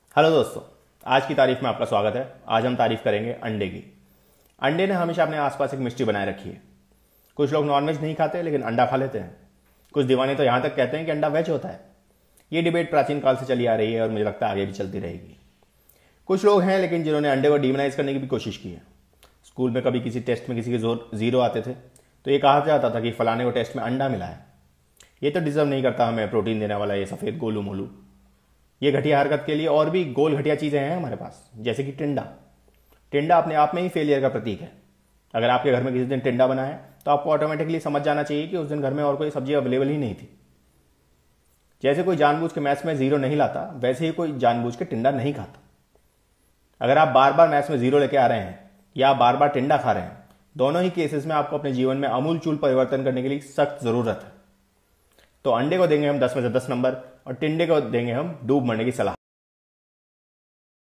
Hello दोस्तों, आज की तारीफ में आपका स्वागत है। आज हम तारीफ करेंगे अंडे की। अंडे ने हमेशा अपने आसपास एक मिस्ट्री बनाए रखी है। कुछ लोग नॉनवेज नहीं खाते लेकिन अंडा खा लेते हैं। कुछ दीवाने तो यहां तक कहते हैं कि अंडा वेज होता है। ये डिबेट प्राचीन काल से चली आ रही है और मुझे लगता है आगे भी चलती रहेगी। कुछ लोग हैं लेकिन जिन्होंने अंडे को डिमोनाइज करने की भी कोशिश की है। स्कूल में कभी किसी टेस्ट में किसी के जीरो आते थे तो ये कहा जाता था कि फलाने को टेस्ट में अंडा मिला है, ये तो डिजर्व नहीं करता हमें प्रोटीन देने वाला ये सफ़ेद गोलू मोलू। ये घटिया हरकत के लिए और भी गोल घटिया चीज़ें हैं हमारे पास, जैसे कि टिंडा। टिंडा अपने आप में ही फेलियर का प्रतीक है। अगर आपके घर में किसी दिन टिंडा बना है तो आपको ऑटोमेटिकली समझ जाना चाहिए कि उस दिन घर में और कोई सब्जी अवेलेबल ही नहीं थी। जैसे कोई जानबूझ के मैथ्स में जीरो नहीं लाता, वैसे ही कोई जानबूझ के टिंडा नहीं खाता। अगर आप बार बार मैथ्स में जीरो लेके आ रहे हैं या आप बार बार टिंडा खा रहे हैं, दोनों ही केसेस में आपको अपने जीवन में आमूलचूल परिवर्तन करने के लिए सख्त जरूरत है। तो अंडे को देंगे हम 10 में से 10 नंबर और टिंडे को देंगे हम डूब मरने की सलाह।